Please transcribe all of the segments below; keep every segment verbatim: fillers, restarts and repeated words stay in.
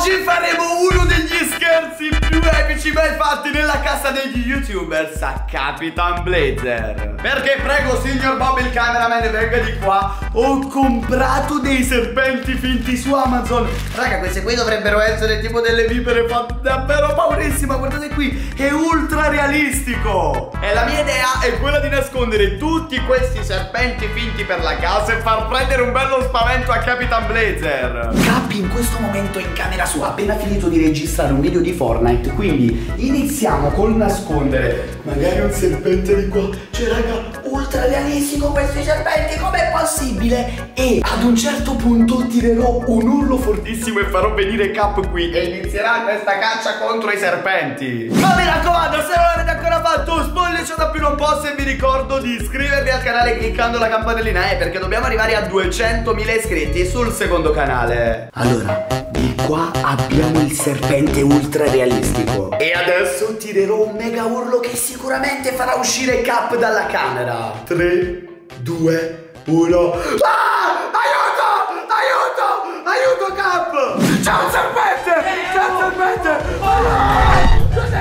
Oggi faremo uno degli scherzi più epici mai fatti nella casa degli youtubers a Capitan Blazer. Perché prego signor Bob il cameraman, venga di qua. Ho comprato dei serpenti finti su Amazon. Raga, queste qui dovrebbero essere tipo delle vipere, fa davvero paurissima. Guardate qui, è ultra realistico. E la mia idea è quella di nascondere tutti questi serpenti finti per la casa e far prendere un bello spavento a Capitan Blazer. Capi in questo momento in camera sua ha appena finito di registrare un video di Fortnite, quindi iniziamo col nascondere magari un serpente di qua. Cioè raga, ultra realistico questi serpenti, com'è possibile? E ad un certo punto tirerò un urlo fortissimo e farò venire Cap qui e inizierà questa caccia contro i serpenti. Ma mi raccomando, se non l'avete ancora fatto, spoilerciate a più non posso e vi ricordo di iscrivervi al canale cliccando la campanellina, eh, perché dobbiamo arrivare a duecentomila iscritti sul secondo canale. Allora, di qua abbiamo il serpente ultra realistico e adesso tirerò un mega urlo che sicuramente farà uscire Cap dalla camera. tre, due, uno. Ah! Aiuto! Aiuto! Aiuto Cap! C'è un serpente! C'è un serpente! Ah!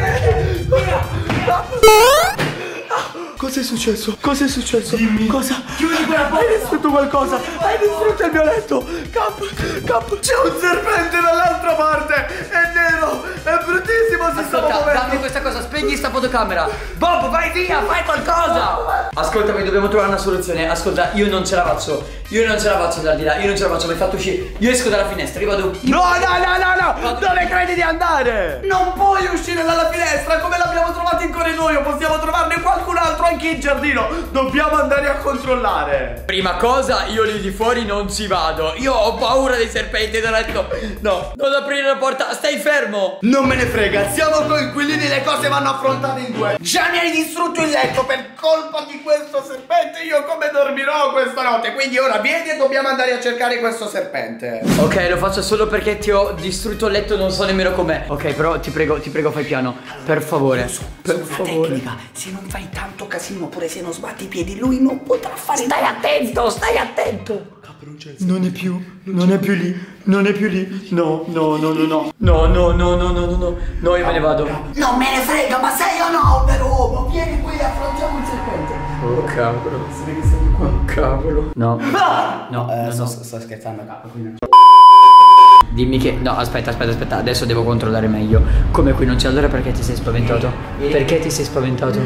Cos'è successo? Cos'è successo? Dimmi. Cosa? Chiudi quella porta. Hai distrutto qualcosa. Hai distrutto il mio letto. Cap, Cap, c'è un serpente dall'altra parte. È nero. È bruttissimo. Si sta muovendo. Dammi questa cosa. Spegni sta fotocamera. Bob, vai via. Fai qualcosa. Ascoltami, dobbiamo trovare una soluzione. Ascolta, io non ce la faccio. Io non ce la faccio da di là. Io non ce la faccio. Mi hai fatto uscire. Io esco dalla finestra. Io vado. No, no, no, no, no. Dove credi di andare? Non puoi uscire dalla finestra. Come l'abbiamo trovato in corridoio. Possiamo trovarne qualcun altro anche in giardino. Dobbiamo andare a controllare. Prima cosa, io lì di fuori non ci vado. Io ho paura dei serpenti. Ho detto no, non aprire la porta. Stai fermo. Non me ne frega, siamo coinquilini. Le cose vanno affrontate in due. Già mi hai distrutto il letto per colpa di questo serpente. Io come dormirò questa notte? Quindi ora vieni e dobbiamo andare a cercare questo serpente. Ok, lo faccio solo perché ti ho distrutto il letto. Non so nemmeno com'è. Ok, però ti prego, ti prego, fai piano. Per favore. So, per so favore. Tecnica. Se non fai tanto casino, pure se non sbatti i piedi, lui non potrà fare. Stai attento, stai attento. Non è più, non è più lì, non è più lì. No, no, no, no, no. No, no, no, no, no, no, no. No, io me ne vado. Non me ne frega, ma sei o no, vero uomo? Vieni qui e affrontiamo il serpente. Oh cavolo. Oh cavolo. No. Ah! No, eh, no, sto, no. sto scherzando, capo. Quindi... Dimmi che... No, aspetta, aspetta, aspetta. Adesso devo controllare meglio. Come qui non c'è, allora perché ti sei spaventato? Perché ti sei spaventato?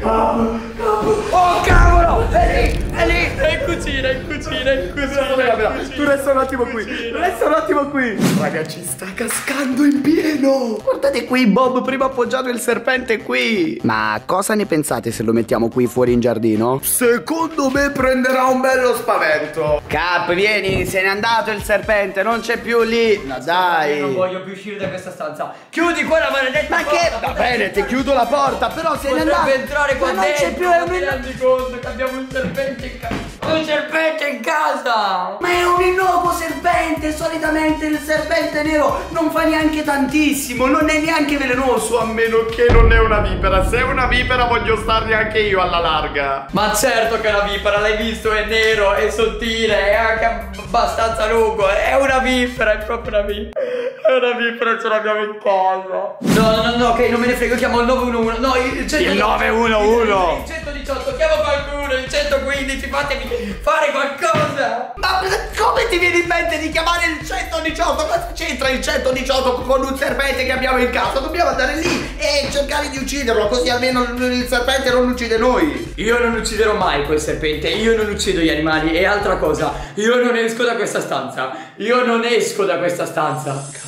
Oh cavolo! È lì! È lì! È in cucina, è in cucina, è in cucina. Tu resta un attimo qui. Resta un attimo qui. Raga, ci sta cascando in pieno. Guardate qui, Bob prima ha appoggiato il serpente qui. Ma cosa ne pensate se lo mettiamo qui fuori in giardino? Secondo me prenderà un bello spavento. Cap, vieni, se n'è andato il serpente, non c'è più lì. Ma dai. Io non voglio più uscire da questa stanza. Chiudi quella maledetta Ma porta. che? Va bene, ti chiudo la porta, però se n'è andato. Potrebbe entrare qua ma non dentro. c'è più, Ma è un ti rendi conto che abbiamo un serpente in casa? Un serpente in casa! Ma è un innocuo serpente. Solitamente il serpente nero non fa neanche tantissimo, non è neanche velenoso, a meno che non è una vipera. Se è una vipera voglio starne anche io alla larga. Ma certo che è una vipera, l'hai visto, è nero, è sottile, è anche abbastanza lungo. È una vipera, è proprio una vipera. È una vipera, ce l'abbiamo in casa. No, no, no, no, ok, non me ne frego, chiamo il nove uno uno. No, il, cento, Il nove uno uno. Il centodiciotto, chiamo qualcuno, il centoquindici, fatemi fare qualcosa. Ma come ti viene in mente di chiamare il centodiciotto? Cosa c'entra il centodiciotto con un serpente che abbiamo in casa? Dobbiamo andare lì e cercare di ucciderlo, così almeno il serpente non uccide noi. Io non ucciderò mai quel serpente, io non uccido gli animali. E altra cosa, io non esco da questa stanza. Io non esco da questa stanza.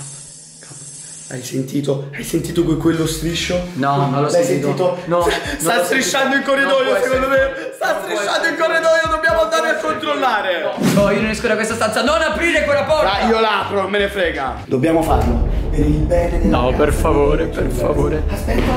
Hai sentito? Hai sentito que quello striscio? No, non l'ho sentito. sentito? No, sta non strisciando in corridoio, secondo me. Sta strisciando in corridoio, dobbiamo andare a controllare. No, no, io non esco da questa stanza. Non aprire quella porta. Ah, io l'apro, non me ne frega. Dobbiamo farlo. Per il bene della... No, per favore, per favore. Aspetta.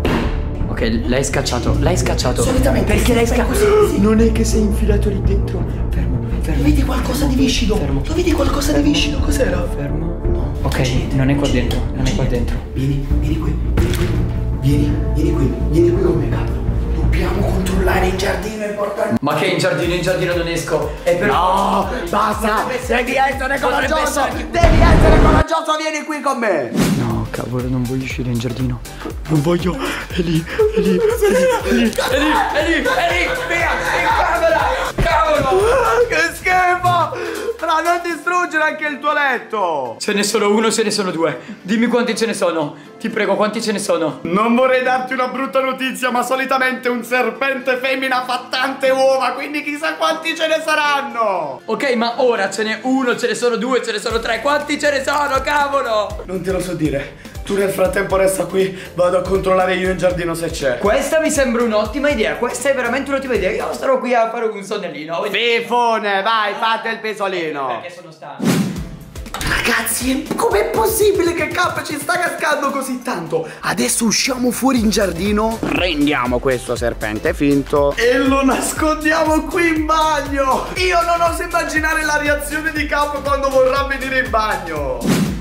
Ok, l'hai scacciato, l'hai scacciato. Solitamente perché l'hai scacciato? Non è che sei infilato lì dentro. Fermo, fermo. Lo vedi qualcosa di viscido? Fermo. Lo vedi qualcosa di viscido? Cos'era? Fermo. Ok, non è qua dentro, non è qua dentro. Vieni, vieni qui, vieni qui. Vieni, vieni qui, vieni qui con me, capo. Tu Dobbiamo controllare in giardino, è importante. Ma che in giardino? In giardino non esco. È per No, basta. Devi essere coraggioso. Devi essere coraggioso, vieni qui con me. No, cavolo, non voglio uscire in giardino. Non voglio. È lì, è lì, è lì, è lì, è lì, è lì, è lì, via, in camera. Cavolo. Che schifo. Però non distruggere anche il tuo letto. Ce ne sono uno, ce ne sono due. Dimmi quanti ce ne sono. Ti prego, quanti ce ne sono? Non vorrei darti una brutta notizia, ma solitamente un serpente femmina fa tante uova, quindi chissà quanti ce ne saranno. Ok, ma ora ce n'è uno, ce ne sono due, ce ne sono tre. Quanti ce ne sono, cavolo? Non te lo so dire. Tu nel frattempo resta qui, vado a controllare io in giardino se c'è. Questa mi sembra un'ottima idea. Questa è veramente un'ottima idea. Io starò qui a fare un sonnellino. Fifone, vai, fate il pesolino. Perché sono stanco. Ragazzi, com'è possibile che K ci sta cascando così tanto? Adesso usciamo fuori in giardino, prendiamo questo serpente finto e lo nascondiamo qui in bagno. Io non oso immaginare la reazione di K quando vorrà venire in bagno.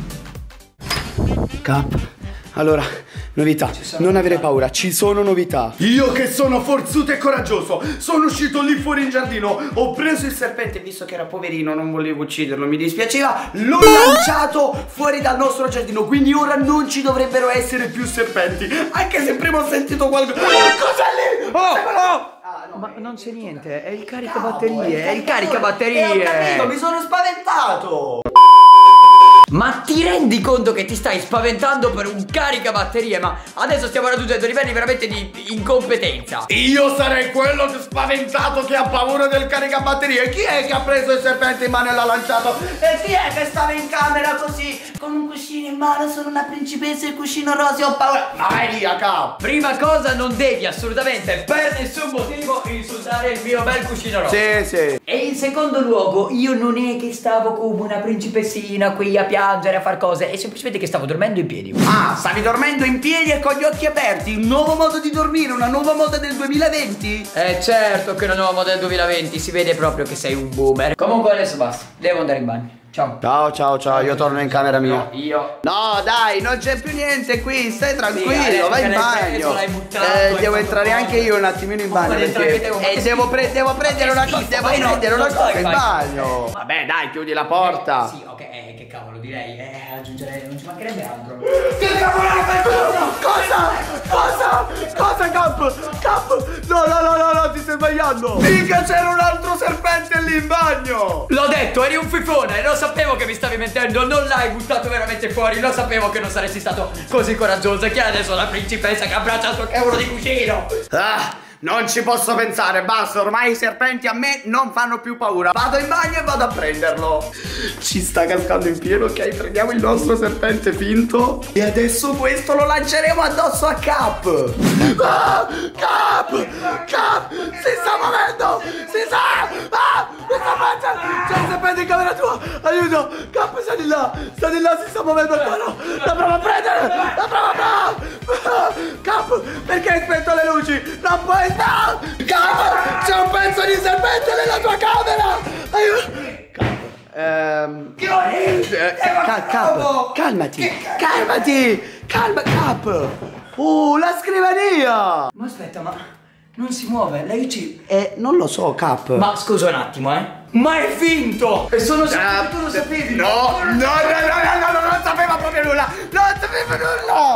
K, allora, novità, non avere paura, ci sono novità. Io che sono forzuto e coraggioso, sono uscito lì fuori in giardino, ho preso il serpente, visto che era poverino, non volevo ucciderlo, mi dispiaceva, l'ho lanciato fuori dal nostro giardino, quindi ora non ci dovrebbero essere più serpenti, anche se prima ho sentito qualcosa. Cos'è lì? Oh, oh! Ah, no, ma non c'è niente, è il caricabatterie, è il caricabatterie. Eh, ho capito, mi sono spaventato. Ma ti rendi conto che ti stai spaventando per un caricabatterie? Ma adesso stiamo raggiungendo livelli veramente di incompetenza. Io sarei quello spaventato che ha paura del caricabatterie. Chi è che ha preso il serpente in mano e l'ha lanciato? E chi è che stava in camera così con un cuscino in mano? Sono una principessa e il cuscino rosa, ho paura. Ma vai via, K. Prima cosa, non devi assolutamente per nessun motivo insultare il mio bel cuscino rosa. Sì, sì. E in secondo luogo, io non è che stavo come una principessina qui a piangere, a far cose, è semplicemente che stavo dormendo in piedi. Ah, stavi dormendo in piedi e con gli occhi aperti. Un nuovo modo di dormire, una nuova moda del duemilaventi? Eh certo che è una nuova moda del duemilaventi, si vede proprio che sei un boomer. Comunque adesso basta, devo andare in bagno. Ciao. Ciao, ciao, ciao, io torno in camera mia. No, io. No, dai, non c'è più niente qui, stai tranquillo, Sì, vai in preso, bagno. l'hai buttato, eh, hai devo fatto entrare cosa. anche io un attimino in bagno, Ma perché devo, eh, devo, pre devo prendere una cosa, devo vai, prendere no, una non cosa stai, in vai. bagno. Vabbè, dai, chiudi la porta. Sì, ok, eh, che cavolo, direi, eh, aggiungerei, non ci mancherebbe altro. Che cavolo è cosa? Cosa? Cosa, Cap? Cap? No, no, no, no, no, ti stai sbagliando. Mica c'era un altro serpente lì in bagno. L'ho detto, eri un fifone, lo sapevo che mi stavi mentendo, non l'hai buttato veramente fuori, lo sapevo che non saresti stato così coraggioso. Chi è adesso la principessa che abbraccia il suo cavolo di cuscino? Ah, non ci posso pensare, basta, ormai i serpenti a me non fanno più paura. Vado in bagno e vado a prenderlo. Ci sta cascando in pieno, ok, prendiamo il nostro serpente finto e adesso questo lo lanceremo addosso a Cap. Ah, Cap, Cap, si sta muovendo, si sta, ah, mi sta facendo, c'è il serpente in camera tua, aiuto, Cap, sta di là, sta di là, si sta muovendo ancora, la provo a prendere, la provo a prendere. Cap, perché hai spento le luci? Non puoi. No! Cap! C'è un pezzo di serpente nella tua camera! Aiuto! Ehm... Eh, Cap, Cap, calmati! Calmati! Calma, Cap! Oh, la scrivania! Ma aspetta, ma non si muove, lei ci... Eh, non lo so, Cap. Ma scusa un attimo, eh. Ma è finto! E sono sicuro Ah, che tu lo sapevi! No, no, no, no, no, no, no, non sapeva proprio nulla! Non sapeva nulla!